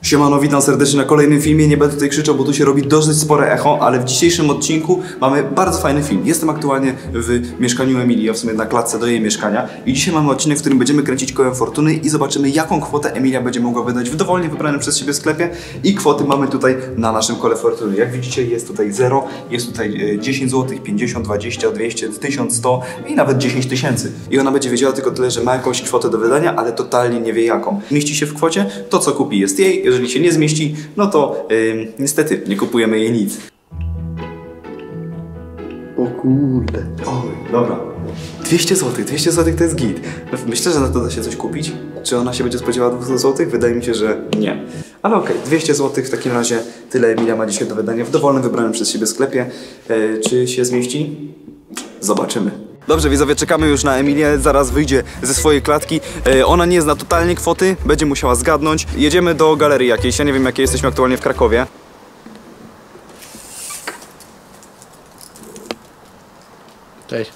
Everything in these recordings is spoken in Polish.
Siemano, witam serdecznie na kolejnym filmie. Nie będę tutaj krzyczał, bo tu się robi dosyć spore echo, ale w dzisiejszym odcinku mamy bardzo fajny film. Jestem aktualnie w mieszkaniu Emilii, a w sumie na klatce do jej mieszkania. I dzisiaj mamy odcinek, w którym będziemy kręcić kołem fortuny i zobaczymy, jaką kwotę Emilia będzie mogła wydać w dowolnie wybranym przez siebie sklepie. I kwoty mamy tutaj na naszym kole fortuny. Jak widzicie, jest tutaj 0, jest tutaj 10 zł, 50, 20, 200, 1100 i nawet 10 tysięcy. I ona będzie wiedziała tylko tyle, że ma jakąś kwotę do wydania, ale totalnie nie wie jaką. Mieści się w kwocie, to co kupi jest jej. Jeżeli się nie zmieści, no to niestety nie kupujemy jej nic. O kurde. Oj, dobra. 200 zł to jest git. Myślę, że na to da się coś kupić. Czy ona się będzie spodziewała 200 zł? Wydaje mi się, że nie. Ale okej, 200 zł w takim razie tyle Emilia ma dzisiaj do wydania w dowolnym wybranym przez siebie sklepie. Czy się zmieści? Zobaczymy. Dobrze, widzowie, czekamy już na Emilię, zaraz wyjdzie ze swojej klatki. Ona nie zna totalnie kwoty, będzie musiała zgadnąć. Jedziemy do galerii jakiejś, ja nie wiem jakie jesteśmy aktualnie w Krakowie. Cześć.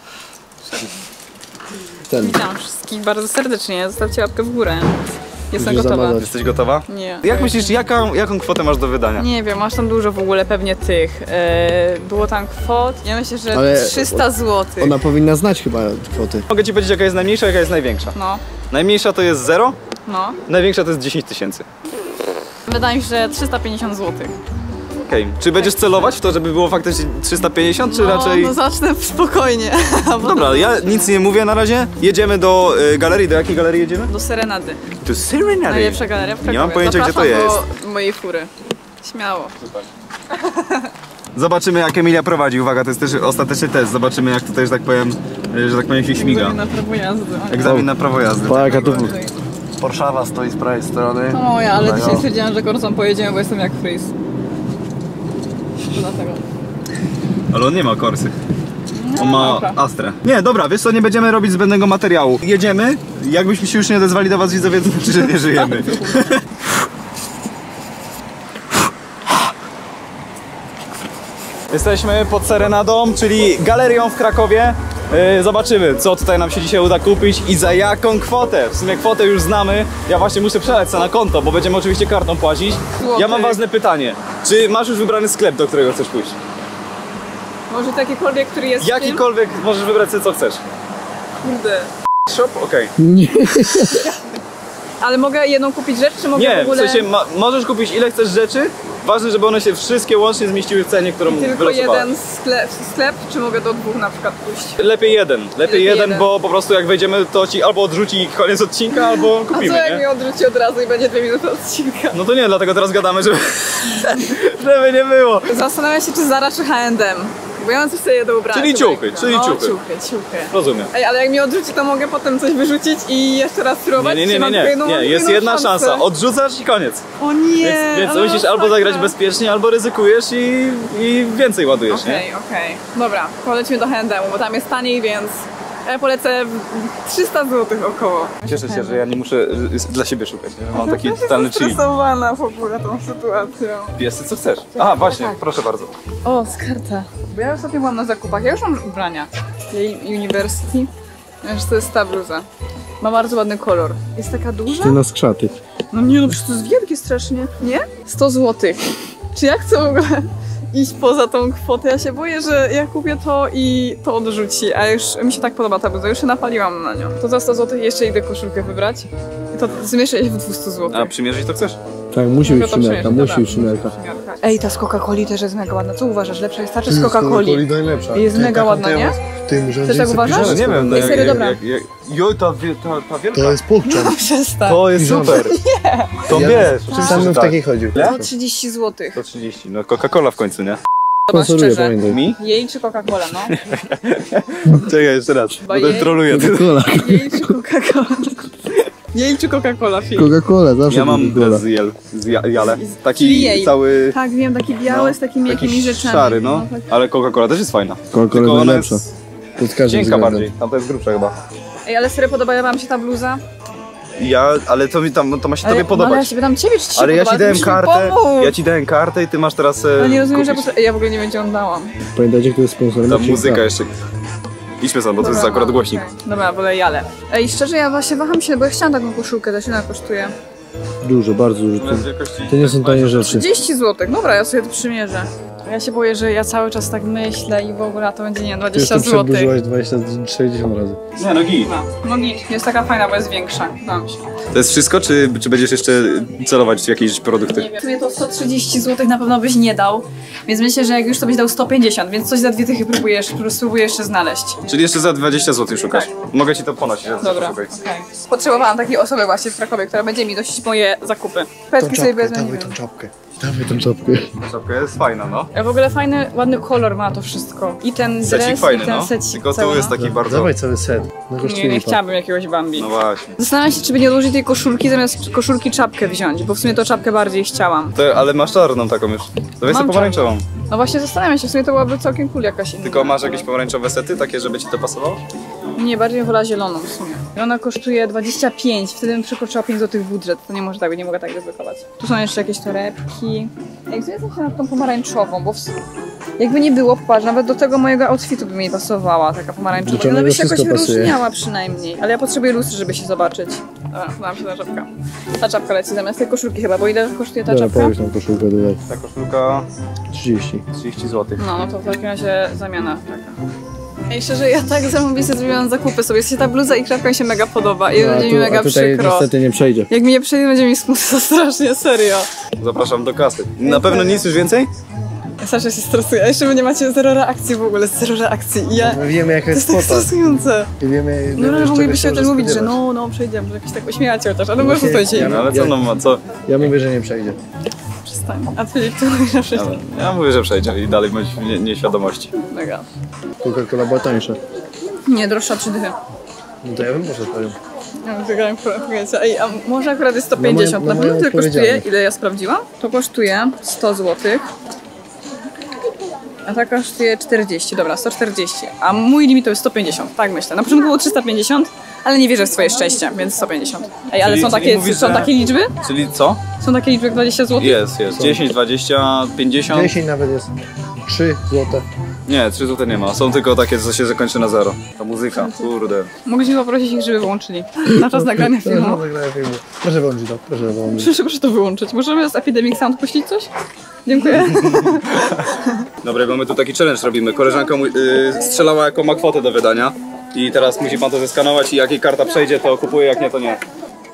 Witam wszystkich bardzo serdecznie, zostawcie łapkę w górę. Jestem gotowa. Jesteś gotowa? Nie. Jak myślisz, jaką kwotę masz do wydania? Nie wiem, masz tam dużo w ogóle pewnie tych. Było tam kwot, ja myślę, że Ale 300 zł. Ona powinna znać chyba kwoty. Mogę ci powiedzieć, jaka jest najmniejsza, jaka jest największa. No, Najmniejsza to jest 0, no. największa to jest 10 tysięcy. Wydaje mi się, że 350 zł. Okej, czy będziesz celować w to, żeby było faktycznie 350, czy raczej... No zacznę spokojnie. Dobra, ja nic nie mówię na razie. Jedziemy do galerii. Do jakiej galerii jedziemy? Do Serenady. Do Serenady. Najlepsza galeria w Krakowie. Nie mam pojęcia, gdzie to Zapraszam jest. do mojej fury. Śmiało. Zobaczymy, jak Emilia prowadzi. Uwaga, to jest też ostateczny test. Zobaczymy, jak tutaj, że tak powiem się śmiga. Egzamin na prawo jazdy. Egzamin na prawo jazdy. Pa, jaka tu Warszawa stoi z prawej strony. To moja, ale dzisiaj stwierdziłam, że Korsą pojedziemy, bo jestem jak Freeze. Dlatego. Ale on nie ma Korsy. On ma Astrę. Nie, dobra, wiesz co, nie będziemy robić zbędnego materiału. Jedziemy. Jakbyśmy się już nie odezwali do was, widzowie, to znaczy, że nie żyjemy. Jesteśmy pod Serenadą, czyli galerią w Krakowie. Zobaczymy, co tutaj nam się dzisiaj uda kupić i za jaką kwotę. W sumie kwotę już znamy. Ja właśnie muszę przelać sobie na konto, bo będziemy oczywiście kartą płacić. Ja mam ważne pytanie. Czy masz już wybrany sklep, do którego chcesz pójść? Może takikolwiek, który jest Jakikolwiek możesz wybrać sobie, co chcesz. Kurde. Shop? Okej. Nie. Ale mogę jedną kupić rzecz, czy mogę Nie, w ogóle... w sensie możesz kupić ile chcesz rzeczy. Ważne, żeby one się wszystkie łącznie zmieściły w cenie, którą Tylko wylosowałeś. jeden sklep, czy mogę do dwóch na przykład pójść? Lepiej jeden, jeden. bo po prostu jak wejdziemy, to ci albo odrzuci koniec odcinka, albo kupimy, A co jak nie? mnie odrzuci od razu i będzie 2 minuty odcinka? No to nie, dlatego teraz gadamy, żeby, żeby nie było. Zastanawiam się, czy Zara, czy H&M. Bo ja mam coś sobie do ubrania. Czyli ciuchy, czyli no, ciuchy. ciuchy. Rozumiem. Ej, ale jak mnie odrzuci, to mogę potem coś wyrzucić i jeszcze raz spróbować? Nie, Czy mam tylko jedną- jest jedną jedna szansę? szansa, odrzucasz i koniec. O nie! Więc ale musisz albo masakra. zagrać bezpiecznie, albo ryzykujesz i więcej ładujesz, nie? Okej. Dobra, polecimy do H&M, bo tam jest taniej, więc ja polecę 300 zł około. Cieszę się, że ja nie muszę dla siebie szukać, nie? Mam taki totalny chill. Stresowana w ogóle tą sytuacją. Wiesz, co chcesz? A, właśnie, proszę bardzo. O, z karta. Bo ja ostatnio byłam na zakupach, ja już mam ubrania. Jej University. Wiesz, to jest ta bluza. Ma bardzo ładny kolor. Jest taka duża? Ty na skrzaty. No nie, no przecież to jest wielkie strasznie. Nie? 100 zł. Czy ja chcę w ogóle iść poza tą kwotę? Ja się boję, że ja kupię to i to odrzuci, a już mi się tak podoba ta bluza, już się napaliłam na nią. To za 100 zł jeszcze idę koszulkę wybrać i to zmieszczę się w 200 zł. A przymierzyć to chcesz? Tak, musi Mogę być to przymiarka, przymierzyć, musi być przymiarka. Ej, ta z Coca-Coli też jest mega ładna. Co uważasz? Lepsza jest ta czy z Coca-Coli? najlepsza. Jest mega ładna, nie? Ty tak uważasz? Nie wiem, Ej, serio, dobra. Jo, ta wielka. To jest pokczam. Przestań. To jest Piżama. super. Nie. To wiesz, oczywiście, Sam że bym w tak. takiej chodził. To 30 zł. To 30, no Coca-Cola w końcu, nie? Chyba Sponsoruję, szczerze. pamiętaj. Mi? Jej czy Coca-Cola, no? Czekaj, jeszcze raz, bo jej. to troluję. Coca-Cola. Jej czy Coca-Cola? Jej czy Coca-Cola film? Coca-Cola, zawsze Ja mam Coca-Cola. z jale. Czyli Taki jej. cały... Tak, wiem, taki biały z takimi jakimiś taki rzeczami. szary, no. tak. Ale Coca-Cola też jest fajna. Coca-Cola Tylko jest ona najlepsza. jest Pod każdym cienka względem. bardziej, tamta jest grubsza chyba. Ej, ale serio podobała wam się ta bluza? Ale to mi tam, to ma się Ale, tobie no, ale ja podobać. się pytam ciebie, czy ci się Ale ja podoba? ci dałem Musisz mi kartę, pomóc. ja ci dałem kartę i ty masz teraz Ale nie rozumiem, że kupić. ja w ogóle nie wiem, gdzie ją dałam. Pamiętajcie, kto jest sponsorem? Ta odcinka. muzyka jeszcze. Idźmy sobie, bo to jest akurat głośnik. Okay. Dobra, wolę jale. Ej, szczerze, ja właśnie waham się, bo ja chciałam taką koszulkę, to ile ona kosztuje? Dużo, bardzo dużo. To nie są tanie rzeczy. 30 zł. Dobra, ja sobie to przymierzę. Ja się boję, że ja cały czas tak myślę i w ogóle to będzie, nie, 20 Już to zł. przedłużyłaś 20-60 razy. Nie, no git. No git, jest taka fajna, bo jest większa. Dam się. To jest wszystko, czy będziesz jeszcze celować w jakieś produkty? W sumie to 130 zł na pewno byś nie dał, więc myślę, że jak już to byś dał 150, więc coś za 2 dychy próbuję jeszcze znaleźć. Czyli jeszcze za 20 zł szukasz. Mogę ci to ponosić. Dobra, okej. Potrzebowałam takiej osoby właśnie w Krakowie, która będzie mi nosić moje zakupy. Petki sobie wezmę, nie dawaj wiem. tą czapkę. Dawaj tą czapkę. Czapka jest fajna, no. A w ogóle fajny, ładny kolor ma to wszystko. I ten Secik dres, fajny, i ten no. secik Tylko cały, tu jest no. taki bardzo... Dawaj cały set. No Nie, kosztuje nie lipa. chciałabym jakiegoś Bambi. No właśnie. Zastanawiam się, czy by nie odłożyć tej koszulki, zamiast koszulki czapkę wziąć, bo w sumie to czapkę bardziej chciałam. Ale masz czarną taką już. To jest Mam pomarańczową. No właśnie zastanawiam się, w sumie to byłaby całkiem cool jakaś inna. Tylko masz jakieś pomarańczowe sety, takie, żeby ci to pasowało? Nie, bardziej bym wolała zieloną w sumie. I ona kosztuje 25, wtedy bym przekroczyła 5 zł budżet. To nie może tak, nie mogę tak ryzykować. Tu są jeszcze jakieś torebki. Jak związam się nad tą pomarańczową, bo jakby nie było, popatrz, nawet do tego mojego outfitu by mi pasowała taka pomarańczowa. Do czego Ona by się jakoś wszystko pasuje. wyróżniała przynajmniej. Ale ja potrzebuję lustry, żeby się zobaczyć. Dobra, podam się ta czapka. Ta czapka leci zamiast tej koszulki chyba, bo ile kosztuje ta Dobra, czapka? powiedz tą koszulkę tutaj. Ta koszulka 30. 30 zł. No to w takim razie zamiana taka. Ej, szczerze, ja tak zarobiście zrobiłam zakupy sobie. Się ta bluza i czapka mi się mega podoba i będzie mi mega a tutaj przykro. niestety nie przejdzie. Jak mi nie przejdzie, będzie mi smutno strasznie, serio. Zapraszam do kasy. Na pewno nic już więcej? Ja strasznie się stresuję, a jeszcze wy nie macie zero reakcji w ogóle, zero reakcji. I ja... My wiemy jaka To jest jest tak kwota. stresujące. I wiemy, No ale z czego moglibyście o się tym mówić, że spodziewać. no przejdziemy, że jakiś tak uśmiechacie chociaż, ale może Właśnie, stoicie No ale co no ma, co? Ja mówię, że nie przejdzie. Przestań. A ty Filip, ty mówisz, że przejdzie. Ja mówię, że przejdzie i dalej bądź w nieświadomości. Mega. Coca-Cola była tańsza. Nie, droższa 3 dychy. No to ja bym poszedł powiem. Ja wygrałem powiedzieć. Ej, a może akurat jest 150, Na na moją pewno tyle kosztuje, odpowiedzialność. ile ja sprawdziłam? To kosztuje 100 zł. A ta kosztuje 40, dobra, 140. A mój limit to jest 150, tak myślę. Na początku było 350, ale nie wierzę w swoje szczęście, więc 150. Ej, ale Czyli- są czyli takie, mówisz, są że- takie liczby? Czyli co? Są takie liczby jak 20 zł? Jest. 10, 20, 50. 10 nawet jest. 3 złote. Nie, 3 zł nie ma. Są tylko takie, co się zakończy na 0. Ta muzyka, kurde. Mogliśmy poprosić ich, żeby wyłączyli. Na czas nagrania filmu. Proszę wyłączyć to, proszę wyłączyć. Proszę to wyłączyć. Możemy z Epidemic Sound puścić coś? Dziękuję. Dobra, bo my tu taki challenge robimy. Koleżanka strzelała jaką ma kwotę do wydania. I teraz musi pan to zeskanować i jak jej karta przejdzie, to kupuje, jak nie, to nie.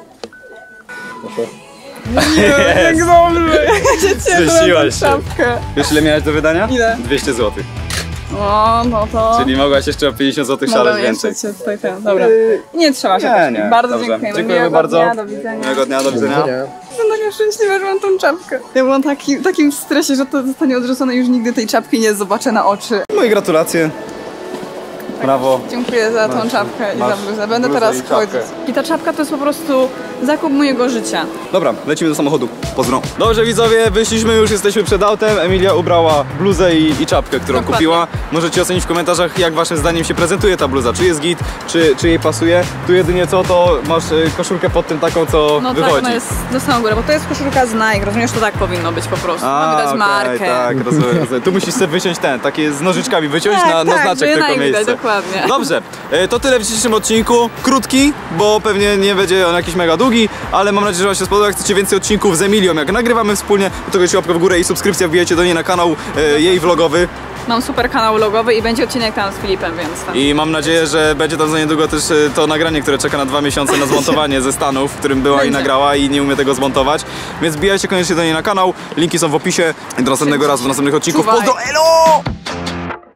Proszę. Jak dobrze. Ja się cieszę na Zrzuciłaś tą się. czapkę. Wiesz ile miałeś do wydania? Ile? 200 zł. O, no to... Czyli mogłaś jeszcze o 50 zł szaleć Mogę więcej. jeszcze cię tutaj ten. Dobra. Nie trzeba się Nie, tak. nie. Bardzo Dobrze. dziękujemy. Dziękujemy Miłego bardzo. Dnia, do widzenia. Miłego dnia, do widzenia. Jestem taka szczęśliwa, że mam tą czapkę. Ja byłam w takim stresie, że to zostanie odrzucone i już nigdy tej czapki nie zobaczę na oczy. Moje gratulacje. Brawo. Dziękuję za tą czapkę i za masz bluzę. Będę bluzę teraz i czapkę. chodzić. I ta czapka to jest po prostu zakup mojego życia. Dobra, lecimy do samochodu. Pozdro. Dobrze widzowie, wyszliśmy już, jesteśmy przed autem. Emilia ubrała bluzę i czapkę, którą Dokładnie. kupiła. Możecie ocenić w komentarzach, jak waszym zdaniem się prezentuje ta bluza. Czy jest git, czy jej pasuje. Tu jedynie co, to masz koszulkę pod tym taką, co No wychodzi. tak, ona jest do samą górę, bo to jest koszulka z Nike, rozumiesz? To tak powinno być po prostu. Ma widać okej, markę. tak, rozumiem. Tu musisz sobie wyciąć takie z nożyczkami wyciąć Tak, na tak, znaczek żeby tylko Nike widać, miejsce. dokładnie. Dobrze, to tyle w dzisiejszym odcinku. Krótki, bo pewnie nie będzie on jakiś mega długi, ale mam nadzieję, że wam się spodobał. Jak chcecie więcej odcinków z Emilią, jak nagrywamy wspólnie, to tego łapkę w górę i subskrypcja, wbijajcie do niej na kanał jej vlogowy. Mam super kanał logowy i będzie odcinek tam z Filipem, więc tam. I mam nadzieję, że będzie tam za niedługo też to nagranie, które czeka na 2 miesiące na zmontowanie ze Stanów, w którym była i Będzie. nagrała i nie umie tego zmontować. Więc wbijajcie koniecznie do niej na kanał, linki są w opisie i do następnego razu, do następnych odcinków. Czuwaj. Pozdro, elo!